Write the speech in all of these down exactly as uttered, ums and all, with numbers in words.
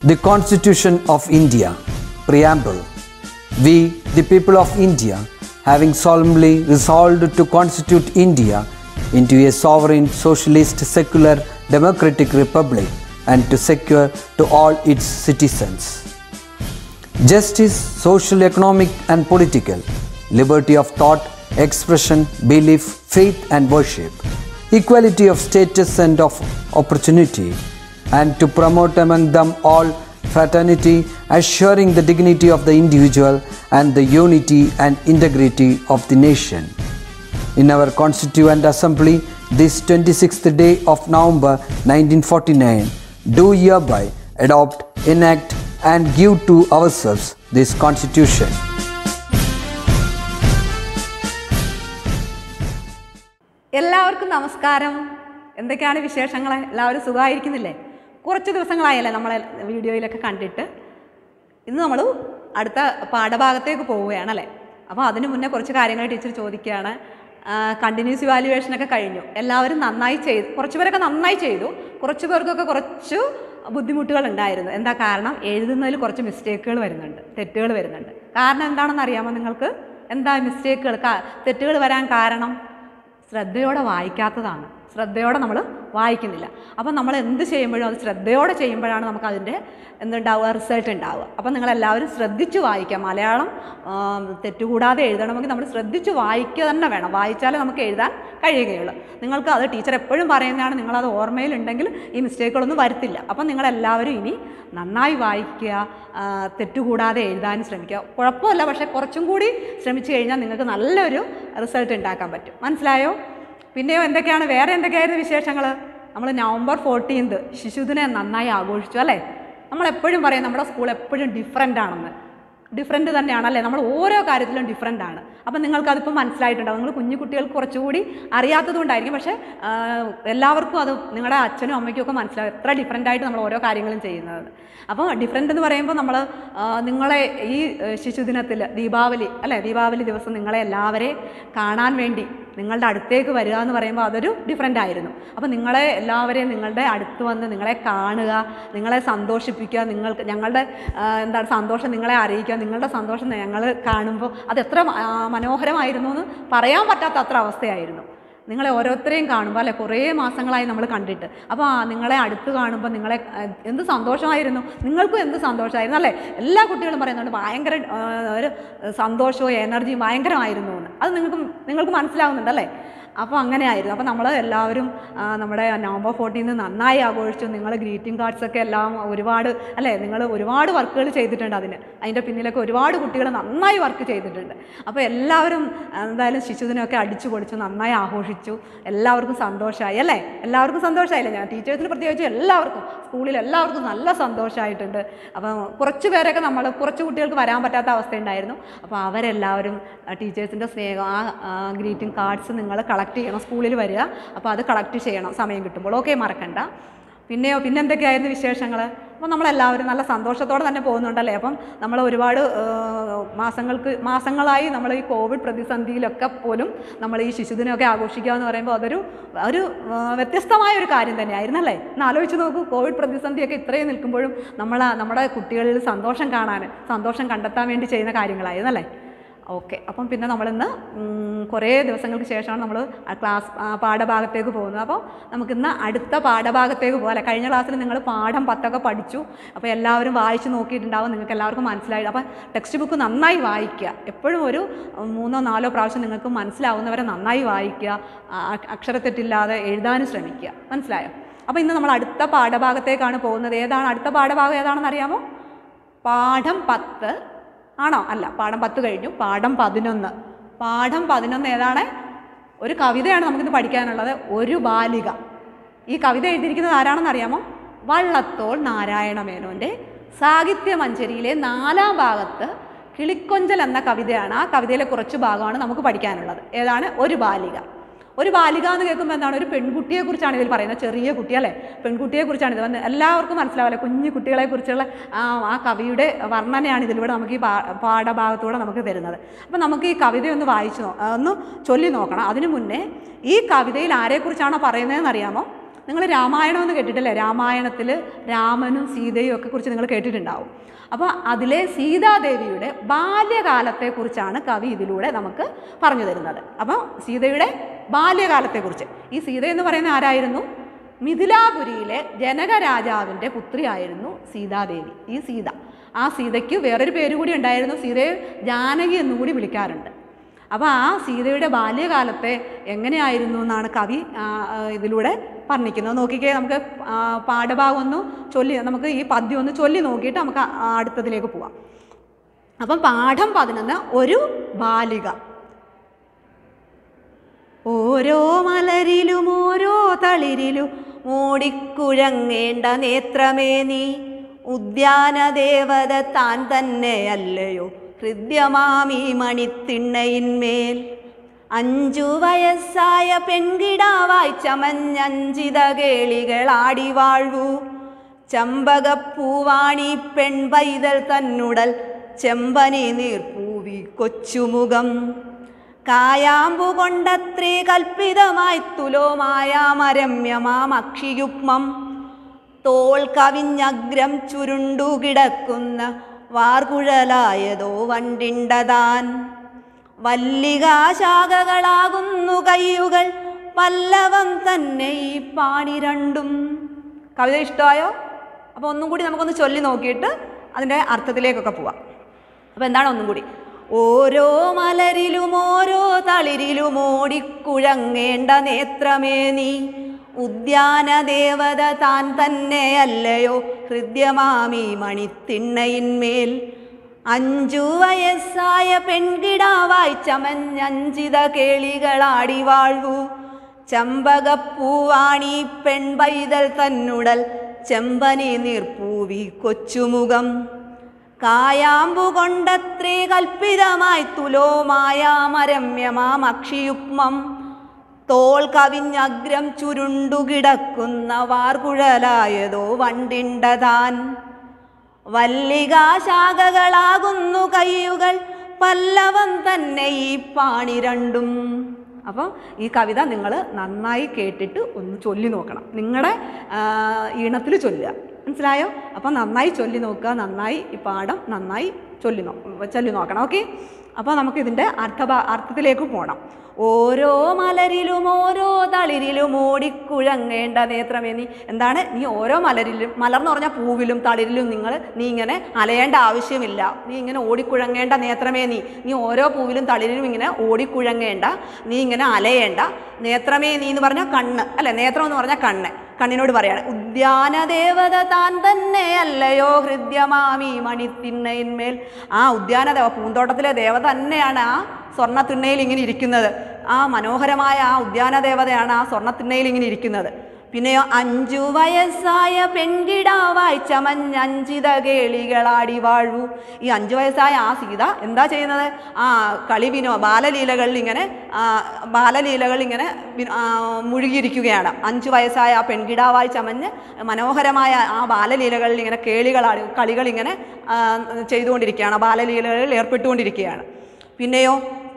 The Constitution of India, Preamble. We, the people of India, having solemnly resolved to constitute India into a sovereign, socialist, secular, democratic republic and to secure to all its citizens justice, social, economic and political, liberty of thought, expression, belief, faith and worship, equality of status and of opportunity, and to promote among them all fraternity, assuring the dignity of the individual and the unity and integrity of the nation. In our Constituent Assembly, this twenty-sixth day of November nineteen forty-nine, do hereby adopt, enact, and give to ourselves this Constitution. എല്ലാവർക്കും നമസ്കാരം. എന്തൊക്കെയാണ് വിശേഷങ്ങൾ? എല്ലാവരും സുഖമായിരിക്കുന്നില്ലേ? കുറച്ച് ദിവസങ്ങളായല്ലേ നമ്മളെ വീഡിയോയിലൊക്കെ കണ്ടിട്ട്. ഇന്ന് നമ്മൾ അടുത്ത പാഠഭാഗത്തേക്ക് പോവുകയാണല്ലേ. അപ്പോൾ അതിന് മുന്നേ കുറച്ച് കാര്യങ്ങൾ ടീച്ചർ ചോദിക്കുകയാണ്. കണ്ടിന്യൂസ് ഇവാലുവേഷനൊക്കെ കഴിഞ്ഞു. എല്ലാവരും നന്നായി ചെയ്തു. കുറച്ച് പേരൊക്കെ നന്നായി ചെയ്തു. കുറച്ച് പേർക്കൊക്കെ കുറച്ച് ബുദ്ധിമുട്ടുകൾ ഉണ്ടായിരുന്നു. എന്താ കാരണം? എഴുതുന്നതിൽ കുറച്ച് മിസ്റ്റേക്കുകൾ വരുന്നുണ്ട്, തെറ്റുകൾ വരുന്നുണ്ട്. കാരണം എന്താണെന്ന് അറിയാമോ നിങ്ങൾക്ക്? എന്താ മിസ്റ്റേക്കുകൾ, തെറ്റുകൾ വരാൻ കാരണം? ശ്രദ്ധയോടെ വായിക്കാത്തതാണ്. ശ്രദ്ധയോടെ നമ്മൾ വായിക്കുന്നില്ല. അപ്പം നമ്മൾ എന്ത് ചെയ്യുമ്പോഴും അത് ശ്രദ്ധയോടെ ചെയ്യുമ്പോഴാണ് നമുക്ക് അതിൻ്റെ എന്തുണ്ടാവുക, റിസൾട്ട് ഉണ്ടാവുക. അപ്പം നിങ്ങളെല്ലാവരും ശ്രദ്ധിച്ച് വായിക്കുക. മലയാളം തെറ്റുകൂടാതെ എഴുതണമെങ്കിൽ നമ്മൾ ശ്രദ്ധിച്ച് വായിക്കുക തന്നെ വേണം. വായിച്ചാലേ നമുക്ക് എഴുതാൻ കഴിയുകയുള്ളൂ. നിങ്ങൾക്ക് അത് ടീച്ചർ എപ്പോഴും പറയുന്നതാണ്. നിങ്ങളത് ഓർമ്മയിലുണ്ടെങ്കിൽ ഈ മിസ്റ്റേക്കുകളൊന്നും വരുത്തില്ല. അപ്പം നിങ്ങളെല്ലാവരും ഇനി നന്നായി വായിക്കുക, തെറ്റുകൂടാതെ എഴുതാൻ ശ്രമിക്കുക. കുഴപ്പമില്ല, പക്ഷേ കുറച്ചും കൂടി ശ്രമിച്ചു കഴിഞ്ഞാൽ നിങ്ങൾക്ക് നല്ലൊരു റിസൾട്ട് ഉണ്ടാക്കാൻ പറ്റും. മനസ്സിലായോ? പിന്നെയോ എന്തൊക്കെയാണ്, വേറെ എന്തൊക്കെയായിരുന്നു വിശേഷങ്ങൾ? നമ്മൾ നവംബർ ഫോർട്ടീൻത് ശിശുദിനം നന്നായി ആഘോഷിച്ചു അല്ലേ. നമ്മളെപ്പോഴും പറയും നമ്മുടെ സ്കൂൾ എപ്പോഴും ഡിഫറൻ്റ് ആണെന്ന്. ഡിഫറൻറ്റ് തന്നെയാണല്ലേ, നമ്മൾ ഓരോ കാര്യത്തിലും ഡിഫറൻ്റ് ആണ്. അപ്പം നിങ്ങൾക്കതിപ്പോൾ മനസ്സിലായിട്ടുണ്ടാവും. നിങ്ങൾ കുഞ്ഞു കുട്ടികൾക്ക് കുറച്ചുകൂടി അറിയാത്തത് കൊണ്ടായിരിക്കും. പക്ഷേ എല്ലാവർക്കും അത്, നിങ്ങളുടെ അച്ഛനും അമ്മയ്ക്കും ഒക്കെ മനസ്സിലാവും എത്ര ഡിഫറൻ്റ് ആയിട്ട് നമ്മൾ ഓരോ കാര്യങ്ങളും ചെയ്യുന്നത്. അപ്പോൾ ഡിഫറൻ്റ് എന്ന് പറയുമ്പോൾ നമ്മൾ നിങ്ങളെ ഈ ശിശുദിനത്തിൽ ദീപാവലി അല്ലേ, ദീപാവലി ദിവസം നിങ്ങളെ എല്ലാവരെയും കാണാൻ വേണ്ടി നിങ്ങളുടെ അടുത്തേക്ക് വരിക എന്ന് പറയുമ്പോൾ അതൊരു ഡിഫറൻ്റ് ആയിരുന്നു. അപ്പോൾ നിങ്ങളെ എല്ലാവരെയും നിങ്ങളുടെ അടുത്ത് വന്ന് നിങ്ങളെ കാണുക, നിങ്ങളെ സന്തോഷിപ്പിക്കുക, നിങ്ങൾക്ക് ഞങ്ങളുടെ എന്താണ് സന്തോഷം നിങ്ങളെ അറിയിക്കുക. നിങ്ങളുടെ സന്തോഷം ഞങ്ങൾ കാണുമ്പോൾ അത് എത്ര മനോഹരമായിരുന്നു എന്ന് പറയാൻ പറ്റാത്ത അത്ര അവസ്ഥയായിരുന്നു. നിങ്ങളെ ഓരോരുത്തരെയും കാണുമ്പോൾ അല്ലെ, കുറേ മാസങ്ങളായി നമ്മൾ കണ്ടിട്ട്. അപ്പോൾ നിങ്ങളെ അടുത്ത് കാണുമ്പോൾ നിങ്ങളെ എന്ത് സന്തോഷമായിരുന്നു, നിങ്ങൾക്കും എന്ത് സന്തോഷമായിരുന്നു അല്ലേ. എല്ലാ കുട്ടികളും പറയുന്നുണ്ട് ഭയങ്കര ഒരു സന്തോഷവും എനർജിയും ഭയങ്കരമായിരുന്നു എന്ന്. അത് നിങ്ങൾക്ക് നിങ്ങൾക്ക് മനസ്സിലാവുന്നുണ്ടല്ലേ. അപ്പോൾ അങ്ങനെ ആയിരുന്നു. അപ്പോൾ നമ്മൾ എല്ലാവരും നമ്മുടെ നവംബർ ഫോർട്ടീന് നന്നായി ആഘോഷിച്ചു. നിങ്ങൾ ഗ്രീറ്റിംഗ് കാർഡ്സൊക്കെ എല്ലാം ഒരുപാട് അല്ലേ, നിങ്ങൾ ഒരുപാട് വർക്കുകൾ ചെയ്തിട്ടുണ്ട്. അതിന് അതിൻ്റെ പിന്നിലൊക്കെ ഒരുപാട് കുട്ടികൾ നന്നായി വർക്ക് ചെയ്തിട്ടുണ്ട്. അപ്പോൾ എല്ലാവരും എന്തായാലും ശിശുദിനമൊക്കെ അടിച്ചു പൊളിച്ചു, നന്നായി ആഘോഷിച്ചു. എല്ലാവർക്കും സന്തോഷമായി അല്ലേ, എല്ലാവർക്കും സന്തോഷമായില്ലേ. ഞാൻ ടീച്ചേഴ്സിന് പ്രത്യേകിച്ച് എല്ലാവർക്കും, സ്കൂളിൽ എല്ലാവർക്കും നല്ല സന്തോഷമായിട്ടുണ്ട്. അപ്പം കുറച്ച് പേരൊക്കെ നമ്മൾ കുറച്ച് കുട്ടികൾക്ക് വരാൻ പറ്റാത്ത അവസ്ഥയുണ്ടായിരുന്നു. അപ്പോൾ അവരെല്ലാവരും ടീച്ചേഴ്സിൻ്റെ സ്നേഹം, ആ ഗ്രീറ്റിംഗ് കാർഡ്സ് നിങ്ങൾ കളക്ട് ചെയ്യണം. സ്കൂളിൽ വരിക, അപ്പോൾ അത് കളക്ട് ചെയ്യണം സമയം കിട്ടുമ്പോൾ. ഓക്കെ, മറക്കണ്ട. പിന്നെയോ പിന്നെ എന്തൊക്കെയായിരുന്നു വിശേഷങ്ങൾ? അപ്പോൾ നമ്മളെല്ലാവരും നല്ല സന്തോഷത്തോടെ തന്നെ പോകുന്നുണ്ടല്ലേ. അപ്പം നമ്മൾ ഒരുപാട് മാസങ്ങൾക്ക് മാസങ്ങളായി നമ്മൾ ഈ കോവിഡ് പ്രതിസന്ധിയിലൊക്കെ പോലും നമ്മൾ ഈ ശിശുദിനമൊക്കെ ആഘോഷിക്കുക എന്ന് പറയുമ്പോൾ അതൊരു ഒരു വ്യത്യസ്തമായ ഒരു കാര്യം തന്നെയായിരുന്നല്ലേ. ഒന്ന് ആലോചിച്ച് നോക്കൂ, കോവിഡ് പ്രതിസന്ധിയൊക്കെ ഇത്രയും നിൽക്കുമ്പോഴും നമ്മൾ നമ്മുടെ കുട്ടികളിൽ സന്തോഷം കാണാൻ, സന്തോഷം കണ്ടെത്താൻ വേണ്ടി ചെയ്യുന്ന കാര്യങ്ങളായിരുന്നല്ലേ. ഓക്കെ, അപ്പം പിന്നെ നമ്മളിന്ന് കുറേ ദിവസങ്ങൾക്ക് ശേഷമാണ് നമ്മൾ ക്ലാസ് പാഠഭാഗത്തേക്ക് പോകുന്നത്. അപ്പോൾ നമുക്കിന്ന് അടുത്ത പാഠഭാഗത്തേക്ക് പോകാം. കഴിഞ്ഞ ക്ലാസ്സിൽ നിങ്ങൾ പാഠം പത്തൊക്കെ പഠിച്ചു. അപ്പോൾ എല്ലാവരും വായിച്ച് നോക്കിയിട്ടുണ്ടാവും, നിങ്ങൾക്ക് എല്ലാവർക്കും മനസ്സിലായി. അപ്പോൾ ടെക്സ്റ്റ് ബുക്ക് നന്നായി വായിക്കുക. എപ്പോഴും ഒരു മൂന്നോ നാലോ പ്രാവശ്യം നിങ്ങൾക്ക് മനസ്സിലാവുന്നവരെ നന്നായി വായിക്കുക. അക്ഷരത്തെറ്റില്ലാതെ എഴുതാനും ശ്രമിക്കുക. മനസ്സിലായോ? അപ്പോൾ ഇന്ന് നമ്മൾ അടുത്ത പാഠഭാഗത്തേക്കാണ് പോകുന്നത്. ഏതാണ് അടുത്ത പാഠഭാഗം? ഏതാണെന്ന് അറിയാമോ? പാഠം പത്ത് ആണോ? അല്ല, പാഠം പത്ത് കഴിഞ്ഞു. പാഠം പതിനൊന്ന്. പാഠം പതിനൊന്ന് ഏതാണ്? ഒരു കവിതയാണ് നമുക്കിന്ന് പഠിക്കാനുള്ളത്. ഒരു ബാലിക. ഈ കവിത എഴുതിയിരിക്കുന്നത് ആരാണെന്ന് അറിയാമോ? വള്ളത്തോൾ നാരായണ മേനോൻ്റെ സാഹിത്യമഞ്ജരിയിലെ നാലാം ഭാഗത്ത് കിളിക്കൊഞ്ചൽ എന്ന കവിതയാണ്. ആ കവിതയിലെ കുറച്ച് ഭാഗമാണ് നമുക്ക് പഠിക്കാനുള്ളത്. ഏതാണ്? ഒരു ബാലിക. ഒരു ബാലിക എന്ന് കേൾക്കുമ്പോൾ എന്താണ്? ഒരു പെൺകുട്ടിയെക്കുറിച്ചാണ് ഇതിൽ പറയുന്നത്. ചെറിയ കുട്ടി അല്ലേ, പെൺകുട്ടിയെക്കുറിച്ചാണ് ഇത്. വന്ന് എല്ലാവർക്കും മനസ്സിലാവില്ലേ, കുഞ്ഞു കുട്ടികളെക്കുറിച്ചുള്ള ആ ആ കവിയുടെ വർണ്ണനയാണ് ഇതിലൂടെ നമുക്ക് ഈ പാ പാഠഭാഗത്തൂടെ നമുക്ക് തരുന്നത്. അപ്പം നമുക്ക് ഈ കവിതയൊന്ന് വായിച്ചു നോ ഒന്ന് ചൊല്ലി നോക്കണം. അതിനു മുന്നേ ഈ കവിതയിൽ ആരെക്കുറിച്ചാണോ പറയുന്നതെന്ന് അറിയാമോ? നിങ്ങൾ രാമായണം എന്ന് കേട്ടിട്ടില്ലേ? രാമായണത്തിൽ രാമനും സീതയും ഒക്കെ കുറിച്ച് നിങ്ങൾ കേട്ടിട്ടുണ്ടാവും. അപ്പോൾ അതിലെ സീതാദേവിയുടെ ബാല്യകാലത്തെക്കുറിച്ചാണ് കവി ഇതിലൂടെ നമുക്ക് പറഞ്ഞു തരുന്നത്. അപ്പോൾ സീതയുടെ ബാല്യകാലത്തെക്കുറിച്ച്, ഈ സീത എന്ന് പറയുന്ന ആരായിരുന്നു? മിഥിലാപുരിയിലെ ജനക രാജാവിൻ്റെ പുത്രിയായിരുന്നു സീതാദേവി. ഈ സീത, ആ സീതയ്ക്ക് വേറൊരു പേര് കൂടി ഉണ്ടായിരുന്നു, സീതയെ ജാനകി എന്നുകൂടി വിളിക്കാറുണ്ട്. അപ്പോൾ ആ സീതയുടെ ബാല്യകാലത്തെ എങ്ങനെയായിരുന്നു എന്നാണ് കവി ഇതിലൂടെ പറഞ്ഞിരിക്കുന്നത്. നോക്കിക്കേ, നമുക്ക് പാഠഭാഗം ഒന്ന് ചൊല്ലി, നമുക്ക് ഈ പദ്യം ഒന്ന് ചൊല്ലി നോക്കിയിട്ട് നമുക്ക് അടുത്തതിലേക്ക് പോവാം. അപ്പം പാഠം പതിനൊന്ന്, ഒരു ബാലിക. ഓരോ മലരിലും ഓരോ തളിരിലും ഓടിക്കുഴങ്ങേണ്ട നേത്രമേ നീ, ഉദ്യാനദേവത താൻ തന്നെയല്ലയോ ഹൃദ്യമാമീ മണിത്തിണ്ണയിന്മേൽ. അഞ്ചു വയസ്സായ പെൺകിടാവായി ചമഞ്ഞഞ്ചിത കേളികളാടി വാഴ്വൂ, ചമ്പകപ്പൂവാണി പെൺപൈതൽ തന്നുടൽ ചെമ്പനി നീർപ്പൂവി കൊച്ചുമുഖം. കായാമ്പു കൊണ്ടത്രേ കൽപ്പിതമായി തുലോമായാമരമ്യമാം അക്ഷിയുഗ്മം. തോൾ കവിഞ്ഞഗ്രം ചുരുണ്ടുകിടക്കുന്ന വാർകുഴലായതോ വണ്ടിണ്ടതാൻ. വല്ലികാശാഖകളാകുന്നു കയ്യുകൾ പല്ലവം തന്നെ ഈ പാണി രണ്ടും. കവിത ഇഷ്ടമായോ? അപ്പോൾ ഒന്നും കൂടി നമുക്കൊന്ന് ചൊല്ലി നോക്കിയിട്ട് അതിൻ്റെ അർത്ഥത്തിലേക്കൊക്കെ പോവാം. അപ്പോൾ എന്താണ് ഒന്നും കൂടി? ഓരോ മലരിലും ഓരോ തളിരിലും ഓടിക്കുഴങ്ങേണ്ട നേത്രമേ നീ, ഉദ്യാനദേവത താൻ തന്നെയല്ലയോ ഹൃദ്യമാമീ മണിത്തിണ്ണയിന്മേൽ. അഞ്ചു വയസ്സായ പെൺകിടാവായി ചമഞ്ഞഞ്ചിത കേളികളാടി വാഴ്വൂ, ചമ്പകപ്പൂവാണി പെൺപൈതൽ തന്നുടൽ ചെമ്പനി നീർപ്പൂവി കൊച്ചുമുഖം. കായാമ്പു കൊണ്ടത്രേ കൽപ്പിതമായി തുലോമായാമരമ്യമാം അക്ഷിയുഗ്മം. തോൾ കവിഞ്ഞഗ്രം ചുരുണ്ടുകിടക്കുന്ന വാർകുഴലായതോ വണ്ടിണ്ടതാൻ. വല്ലികാശാഖകളാകുന്നു കയ്യുകൾ പല്ലവം തന്നെ ഈ പാണി രണ്ടും. അപ്പോൾ ഈ കവിത നിങ്ങൾ നന്നായി കേട്ടിട്ട് ഒന്ന് ചൊല്ലി നോക്കണം, നിങ്ങളുടെ ഈണത്തിൽ ചൊല്ലുക. മനസ്സിലായോ? അപ്പോൾ നന്നായി ചൊല്ലി നോക്കുക, നന്നായി ഈ പാഠം നന്നായി ചൊല്ലി നോ ചൊല്ലി നോക്കണം. ഓക്കെ, അപ്പോൾ നമുക്കിതിൻ്റെ അർത്ഥ അർത്ഥത്തിലേക്ക് പോകണം. ഓരോ മലരിലും ഓരോ തളിരിലും ഓടിക്കുഴങ്ങേണ്ട നേത്രമേ നീ. എന്താണ്? നീ ഓരോ മലരിലും, മലർന്ന് പറഞ്ഞാൽ പൂവിലും തളിരിലും നിങ്ങൾ നീ ഇങ്ങനെ അലയേണ്ട ആവശ്യമില്ല. നീ ഇങ്ങനെ ഓടിക്കുഴങ്ങേണ്ട നേത്രമേ നീ. നീ ഓരോ പൂവിലും തളിരിലും ഇങ്ങനെ ഓടിക്കുഴങ്ങേണ്ട, നീ ഇങ്ങനെ അലയേണ്ട. നേത്രമേ നീ എന്ന് പറഞ്ഞാൽ കണ്ണ് അല്ലെ, നേത്രം എന്ന് പറഞ്ഞാൽ കണ്ണ്. കണ്ണിനോട് പറയാണ്, ഉദ്യാനദേവത താൻ തന്നെ അല്ലയോ ഹൃദ്യമാമീ മണിത്തിണ്ണയിന്മേൽ. ആ ഉദ്യാനദേവ, പൂന്തോട്ടത്തിലെ ദേവത തന്നെയാണ് ആ സ്വർണ്ണത്തിണ്ണയിൽ ഇങ്ങനെ ഇരിക്കുന്നത്. ആ മനോഹരമായ ആ ഉദ്യാനദേവതയാണ് ആ സ്വർണ്ണത്തിണ്ണയിൽ ഇങ്ങനെ ഇരിക്കുന്നത്. പിന്നെയോ അഞ്ചു വയസ്സായ പെൺകിടാവായി ചമഞ്ഞഞ്ചിത കേളികളാടി വാഴൂ. ഈ അഞ്ചു വയസ്സായ ആ സീത എന്താ ചെയ്യുന്നത്? ആ കളിവിനോ ബാലലീലകളിൽ ഇങ്ങനെ ബാലലീലകൾ ഇങ്ങനെ മുഴുകിയിരിക്കുകയാണ്. അഞ്ചു വയസ്സായ ആ പെൺകിടാവായി ചമഞ്ഞ് മനോഹരമായ ആ ബാലലീലകളിൽ ഇങ്ങനെ കേളികളാടി കളികളിങ്ങനെ ചെയ്തുകൊണ്ടിരിക്കുകയാണ്, ബാലലീലകളിൽ ഏർപ്പെട്ടുകൊണ്ടിരിക്കുകയാണ്. പിന്നെയോ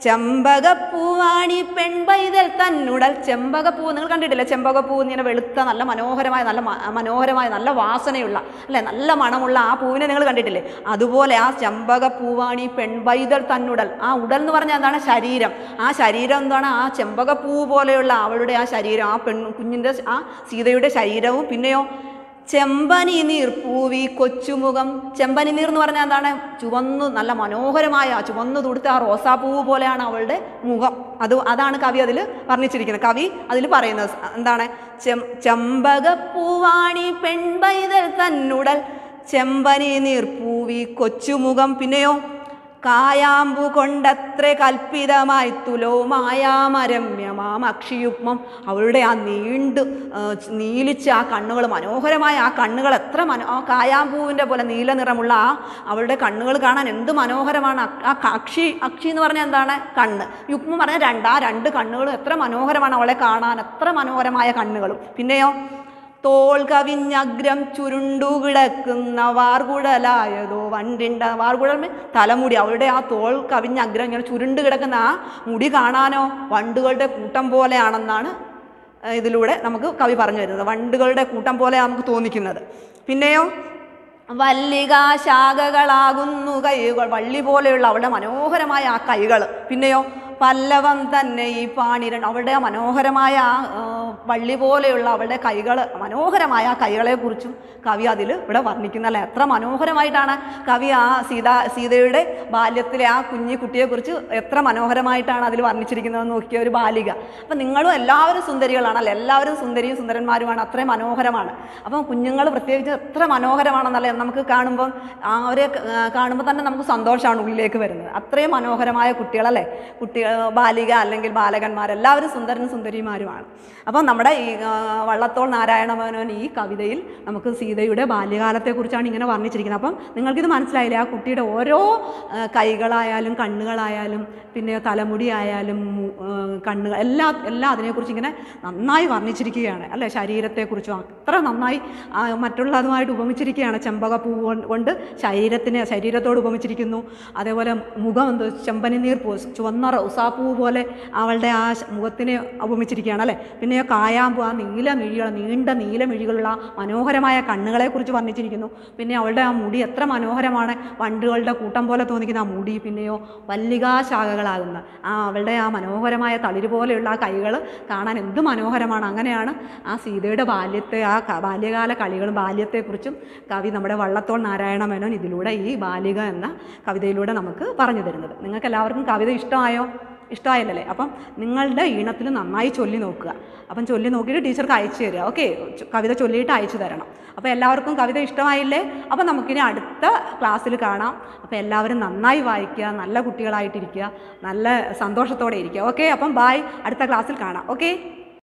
ചെമ്പകപ്പൂവാണി പെൺപൈതൽ തന്നുടൽ. ചെമ്പകപ്പൂ നിങ്ങൾ കണ്ടിട്ടില്ല? ചെമ്പകപ്പൂ ഇങ്ങനെ വെളുത്ത നല്ല മനോഹരമായ നല്ല മനോഹരമായ നല്ല വാസനയുള്ള അല്ലെ, നല്ല മണമുള്ള ആ പൂവിനെ നിങ്ങൾ കണ്ടിട്ടില്ലേ? അതുപോലെ ആ ചെമ്പകപ്പൂവാണി പെൺപൈതൽ തന്നുടൽ. ആ ഉടൽ എന്ന് പറഞ്ഞാൽ എന്താണ്? ശരീരം. ആ ശരീരം എന്താണ്? ആ ചെമ്പകപ്പൂ പോലെയുള്ള അവളുടെ ആ ശരീരം, ആ പെൺ കുഞ്ഞിൻ്റെ ആ സീതയുടെ ശരീരവും. പിന്നെയോ ചെമ്പനി നീർ പൂവി കൊച്ചുമുഖം. ചെമ്പനി നീർ എന്ന് പറഞ്ഞാൽ എന്താണ്? ചുവന്നു നല്ല മനോഹരമായ ചുവന്നു തുടുത്ത ആ റോസാപ്പൂവ് പോലെയാണ് അവളുടെ മുഖം. അത് അതാണ് കവി അതിൽ വർണ്ണിച്ചിരിക്കുന്നത്. കവി അതിൽ പറയുന്നത് എന്താണ്? ചെം ചെമ്പകപ്പൂവാണി പെൺപൈതൽ തന്നുടൽ ചെമ്പനി നീർ പൂവി കൊച്ചുമുഖം. പിന്നെയോ കായാമ്പു കൊണ്ടത്ര കൽപ്പിതമായി തുലോമായാമരമ്യമാം അക്ഷിയുഗ്മം. അവളുടെ ആ നീണ്ടു നീലിച്ച ആ കണ്ണുകൾ, മനോഹരമായ ആ കണ്ണുകൾ എത്ര മനോ ആ കായാമ്പൂവിൻ്റെ പോലെ നീല നിറമുള്ള ആ അവളുടെ കണ്ണുകൾ കാണാൻ എന്ത് മനോഹരമാണ്. ആ അക്ഷി അക്ഷി എന്ന് പറഞ്ഞാൽ എന്താണ്? കണ്ണ്. യുഗ്മം പറഞ്ഞാൽ രണ്ട്. ആ രണ്ട് കണ്ണുകളും എത്ര മനോഹരമാണ് അവളെ കാണാൻ, എത്ര മനോഹരമായ കണ്ണുകളും. പിന്നെയോ തോൾ കവിഞ്ഞഗ്രം ചുരുണ്ടുകിടക്കുന്ന വാർകുഴലായതോ വണ്ടിണ്ട. വാർകുഴൽ തലമുടി. അവളുടെ ആ തോൾ കവിഞ്ഞഗ്രം ഇങ്ങനെ ചുരുണ്ട് കിടക്കുന്ന ആ മുടി കാണാനോ വണ്ടുകളുടെ കൂട്ടം പോലെയാണെന്നാണ് ഇതിലൂടെ നമുക്ക് കവി പറഞ്ഞു തരുന്നത്. വണ്ടുകളുടെ കൂട്ടം പോലെ നമുക്ക് തോന്നിക്കുന്നത്. പിന്നെയോ വല്ലിക ശാഖകളാകുന്നു കൈകൾ, വള്ളി പോലെയുള്ള അവളുടെ മനോഹരമായ ആ കൈകൾ. പിന്നെയോ പല്ലവം തന്നെ ഈ പാണിരൻ, അവളുടെ മനോഹരമായ ആ വള്ളി പോലെയുള്ള അവളുടെ കൈകൾ, മനോഹരമായ ആ കൈകളെക്കുറിച്ചും കവി അതിൽ ഇവിടെ വർണ്ണിക്കുന്നല്ലേ. എത്ര മനോഹരമായിട്ടാണ് കവി ആ സീത സീതയുടെ ബാല്യത്തിലെ ആ കുഞ്ഞി കുട്ടിയെക്കുറിച്ച് എത്ര മനോഹരമായിട്ടാണ് അതിൽ വർണ്ണിച്ചിരിക്കുന്നതെന്ന് നോക്കിയ ഒരു ബാലിക. അപ്പം നിങ്ങളും എല്ലാവരും സുന്ദരികളാണല്ലേ, എല്ലാവരും സുന്ദരിയും സുന്ദരന്മാരുമാണ്, അത്രയും മനോഹരമാണ്. അപ്പം കുഞ്ഞുങ്ങൾ പ്രത്യേകിച്ച് എത്ര മനോഹരമാണെന്നല്ലേ നമുക്ക് കാണുമ്പം അവരെ കാണുമ്പോൾ തന്നെ നമുക്ക് സന്തോഷമാണ് ഉള്ളിലേക്ക് വരുന്നത്. അത്രയും മനോഹരമായ കുട്ടികളല്ലേ, കുട്ടികൾ ബാലിക അല്ലെങ്കിൽ ബാലകന്മാരെല്ലാവരും സുന്ദരനും സുന്ദരിമാരുമാണ്. അപ്പം നമ്മുടെ ഈ വള്ളത്തോൾ നാരായണ മേനോൻ ഈ കവിതയിൽ നമുക്ക് സീതയുടെ ബാല്യകാലത്തെക്കുറിച്ചാണ് ഇങ്ങനെ വർണ്ണിച്ചിരിക്കുന്നത്. അപ്പം നിങ്ങൾക്കിത് മനസ്സിലായില്ലേ, ആ കുട്ടിയുടെ ഓരോ കൈകളായാലും കണ്ണുകളായാലും പിന്നെ തലമുടി ആയാലും കണ്ണുകൾ എല്ലാ എല്ലാം അതിനെക്കുറിച്ച് ഇങ്ങനെ നന്നായി വർണ്ണിച്ചിരിക്കുകയാണ് അല്ലേ. ശരീരത്തെക്കുറിച്ചും അത്ര നന്നായി മറ്റുള്ളതുമായിട്ട് ഉപമിച്ചിരിക്കുകയാണ്. ചെമ്പകപ്പൂ കൊണ്ട് ശരീരത്തിനെ ശരീരത്തോട് ഉപമിച്ചിരിക്കുന്നു. അതേപോലെ മുഖം എന്ത് ചെമ്പനിനീർ പൂ ചുവന്ന റൗസാപ്പൂ പോലെ അവളുടെ ആ മുഖത്തിനെ ഉപമിച്ചിരിക്കുകയാണ് അല്ലേ. പിന്നെ കായാമ്പൂ, ആ നീല മിഴികൾ, നീണ്ട നീല മിഴികളുള്ള മനോഹരമായ കണ്ണുകളെക്കുറിച്ച് വർണ്ണിച്ചിരിക്കുന്നു. പിന്നെ അവളുടെ ആ മുടി എത്ര മനോഹരമാണ്, വണ്ടുകളുടെ കൂട്ടം പോലെ തോന്നിക്കുന്ന ആ മുടി. പിന്നെയോ വല്ലികാശാഖകളാകുന്ന ആ അവളുടെ ആ മനോഹരമായ തളിര് പോലെയുള്ള ആ കൈകൾ കാണാൻ എന്ത് മനോഹരമാണ്. അങ്ങനെയാണ് ആ സീതയുടെ ബാല്യത്തെ, ആ ബാല്യകാല കളികളും ബാല്യത്തെക്കുറിച്ചും കവി നമ്മുടെ വള്ളത്തോൾ നാരായണ മേനോൻ ഇതിലൂടെ ഈ ബാലിക എന്ന കവിതയിലൂടെ നമുക്ക് പറഞ്ഞു തരുന്നത്. നിങ്ങൾക്ക് എല്ലാവർക്കും കവിത ഇഷ്ടമായോ? ഇഷ്ടമായില്ലല്ലേ? അപ്പം നിങ്ങളുടെ ഈണത്തിൽ നന്നായി ചൊല്ലി നോക്കുക. അപ്പം ചൊല്ലി നോക്കിയിട്ട് ടീച്ചർക്ക് അയച്ചു തരിക. ഓക്കെ, കവിത ചൊല്ലിയിട്ട് അയച്ചു തരണം. അപ്പോൾ എല്ലാവർക്കും കവിത ഇഷ്ടമായില്ലേ? അപ്പം നമുക്കിനി അടുത്ത ക്ലാസ്സിൽ കാണാം. അപ്പോൾ എല്ലാവരും നന്നായി വായിക്കുക, നല്ല കുട്ടികളായിട്ടിരിക്കുക, നല്ല സന്തോഷത്തോടെ ഇരിക്കുക. ഓക്കെ, അപ്പം ബായ്, അടുത്ത ക്ലാസ്സിൽ കാണാം. ഓക്കെ.